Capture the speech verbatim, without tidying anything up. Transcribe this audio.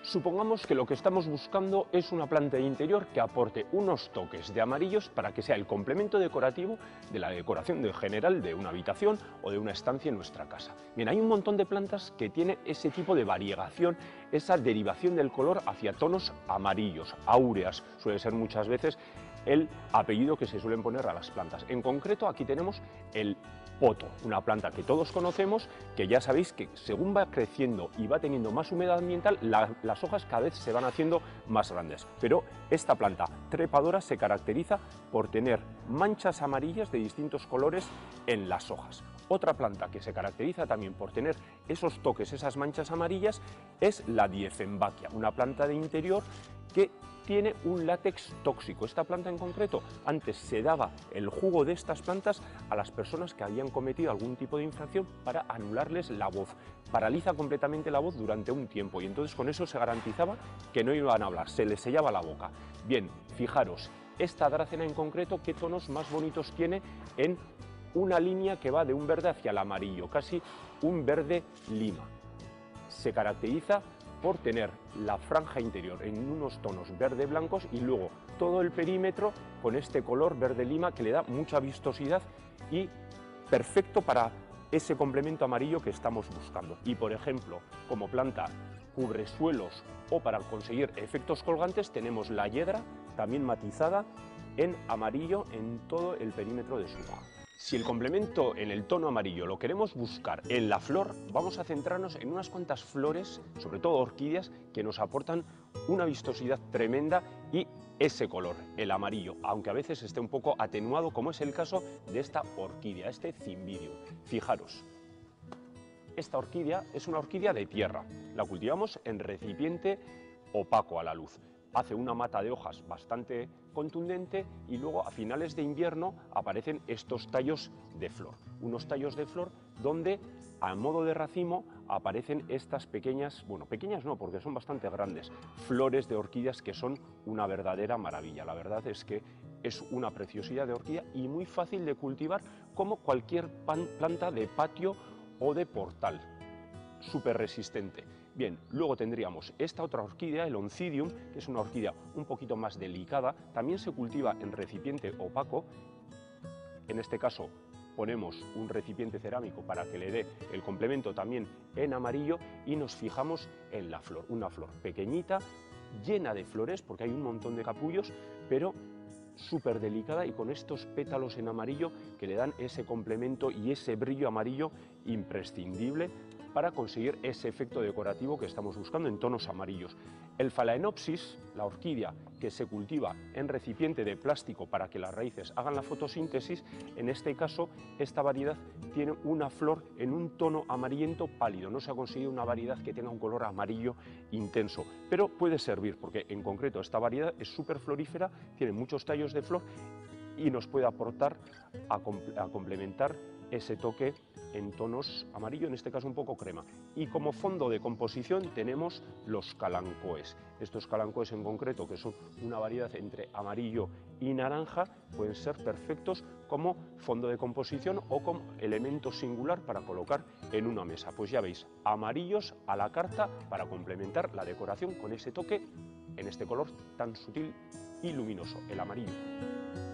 Supongamos que lo que estamos buscando es una planta de interior que aporte unos toques de amarillos para que sea el complemento decorativo de la decoración de general de una habitación o de una estancia en nuestra casa. Bien, hay un montón de plantas que tienen ese tipo de variegación, esa derivación del color hacia tonos amarillos, áureas, suele ser muchas veces el apellido que se suelen poner a las plantas. En concreto, aquí tenemos el poto, una planta que todos conocemos, que ya sabéis que según va creciendo y va teniendo más humedad ambiental, la, las hojas cada vez se van haciendo más grandes. Pero esta planta trepadora se caracteriza por tener manchas amarillas de distintos colores en las hojas. Otra planta que se caracteriza también por tener esos toques, esas manchas amarillas, es la Dieffenbachia, una planta de interior que tiene un látex tóxico. Esta planta en concreto, antes se daba el jugo de estas plantas a las personas que habían cometido algún tipo de infracción para anularles la voz. Paraliza completamente la voz durante un tiempo y entonces con eso se garantizaba que no iban a hablar, se les sellaba la boca. Bien, fijaros, esta drácena en concreto, ¿qué tonos más bonitos tiene en una línea que va de un verde hacia el amarillo, casi un verde lima? Se caracteriza por tener la franja interior en unos tonos verde blancos y luego todo el perímetro con este color verde lima que le da mucha vistosidad y perfecto para ese complemento amarillo que estamos buscando. Y por ejemplo, como planta cubresuelos o para conseguir efectos colgantes tenemos la hiedra también matizada en amarillo en todo el perímetro de su hoja. Si el complemento en el tono amarillo lo queremos buscar en la flor, vamos a centrarnos en unas cuantas flores, sobre todo orquídeas, que nos aportan una vistosidad tremenda y ese color, el amarillo, aunque a veces esté un poco atenuado, como es el caso de esta orquídea, este Cymbidium. Fijaros, esta orquídea es una orquídea de tierra, la cultivamos en recipiente opaco a la luz. Hace una mata de hojas bastante contundente y luego a finales de invierno aparecen estos tallos de flor. Unos tallos de flor donde a modo de racimo aparecen estas pequeñas, bueno, pequeñas no, porque son bastante grandes, flores de orquídeas que son una verdadera maravilla. La verdad es que es una preciosidad de orquídea y muy fácil de cultivar como cualquier planta de patio o de portal, súper resistente. Bien, luego tendríamos esta otra orquídea, el Oncidium, que es una orquídea un poquito más delicada, también se cultiva en recipiente opaco. En este caso ponemos un recipiente cerámico para que le dé el complemento también en amarillo y nos fijamos en la flor, una flor pequeñita, llena de flores porque hay un montón de capullos, pero súper delicada y con estos pétalos en amarillo que le dan ese complemento y ese brillo amarillo imprescindible para conseguir ese efecto decorativo que estamos buscando en tonos amarillos. El Phalaenopsis, la orquídea que se cultiva en recipiente de plástico para que las raíces hagan la fotosíntesis, en este caso esta variedad tiene una flor en un tono amarillento pálido, no se ha conseguido una variedad que tenga un color amarillo intenso, pero puede servir porque en concreto esta variedad es súper florífera, tiene muchos tallos de flor y nos puede aportar a, comp- a complementar ese toque en tonos amarillo, en este caso un poco crema. Y como fondo de composición tenemos los calancoes. Estos calancoes en concreto, que son una variedad entre amarillo y naranja, pueden ser perfectos como fondo de composición o como elemento singular para colocar en una mesa. Pues ya veis, amarillos a la carta para complementar la decoración con ese toque en este color tan sutil y luminoso, el amarillo.